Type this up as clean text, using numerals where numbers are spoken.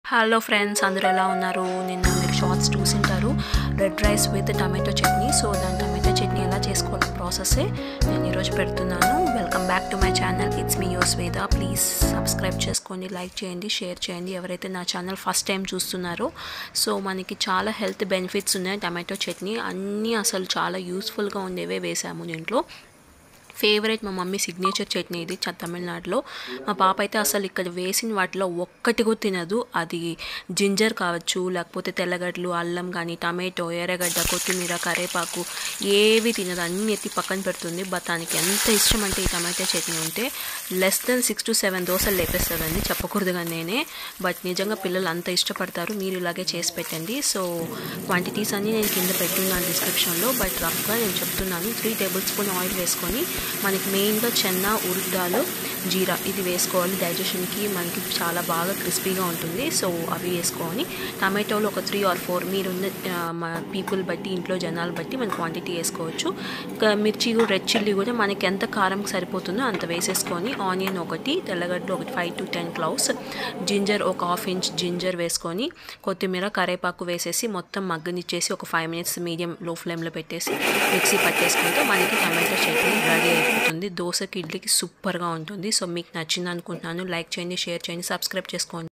Hello friends, అందరూ ఎలా ఉన్నారు? నిన్న మీరు షార్ట్స్ చూసింటారు, red rice with tomato chutney. So దాని టమాటో చట్నీ ఎలా చేసుకోవాలో ప్రాసెస్సే నేను ఈరోజు పెడుతున్నాను. Welcome back to my channel, it's me your Shweta. Please subscribe చేసుకోండి, లైక్ చేయండి, షేర్ చేయండి ఎవరైతే నా ఛానల్ ఫస్ట్ టైం చూస్తున్నారో. సో మనకి చాలా హెల్త్ బెనిఫిట్స్ ఉన్నాయి టమాటో చట్నీ. అన్నీ అసలు చాలా యూస్ఫుల్గా ఉండేవే వేసాము దీంట్లో. ఫేవరెట్ మా మమ్మీ సిగ్నేచర్ చట్నీ ఇది తమిళనాడులో. మా పాప అయితే అసలు ఇక్కడ వేసిన వాటిలో ఒక్కటి కూడా తినదు. అది జింజర్ కావచ్చు, లేకపోతే తెల్లగడ్డలు, అల్లం కానీ, టమాటో, ఎర్రగడ్డ, కొత్తిమీర, కరేపాకు ఏవి తినదు. అన్నీ ఎత్తి పక్కన పెడుతుంది. బట్ దానికి ఎంత ఇష్టం అంటే ఈ టమాటో చట్నీ ఉంటే లెస్ దెన్ 6 to 7 దోశలు లేపేస్తుందండి. చెప్పకూడదుగా నేనే, బట్ నిజంగా పిల్లలు అంత ఇష్టపడతారు. మీరు ఇలాగే చేసి పెట్టండి. సో క్వాంటిటీస్ అన్నీ నేను కింద పెట్టున్నాను డిస్క్రిప్షన్లో, బట్ రఫ్గా నేను చెప్తున్నాను. 3 టేబుల్ స్పూన్ ఆయిల్ వేసుకొని మనకి మెయిన్గా చెన్న, ఉర్దాలు, జీరా ఇది వేసుకోవాలి. డైజెషన్కి మనకి చాలా బాగా క్రిస్పీగా ఉంటుంది. సో అవి వేసుకొని టమాటోలు ఒక 3 or 4 మీరున్న పీపుల్ బట్టి, ఇంట్లో జనాలు బట్టి మన క్వాంటిటీ వేసుకోవచ్చు. మిర్చి కూడా, రెడ్ చిల్లీ కూడా మనకి ఎంత కారం సరిపోతుందో అంత వేసేసుకొని, ఆనియన్ ఒకటి, తెల్లగడ్డలు ఒకటి 5 to 10 క్లౌస్, జింజర్ ఒక 1/2 inch జింజర్ వేసుకొని, కొత్తిమీర, కరేపాకు వేసేసి మొత్తం మగ్గనిచ్చేసి ఒక 5 minutes మీడియం లో ఫ్లేమ్లో పెట్టేసి మిక్సీ పట్టేసుకుంటే మనకి టమాటో చట్నీ రెడీ అయిపోతుంది. దోశకి, ఇడ్లీకి సూపర్గా ఉంటుంది. సో మీకు నచ్చింది అనుకుంటున్నాను. లైక్ చేయండి, షేర్ చేయండి, సబ్స్క్రైబ్ చేసుకోండి.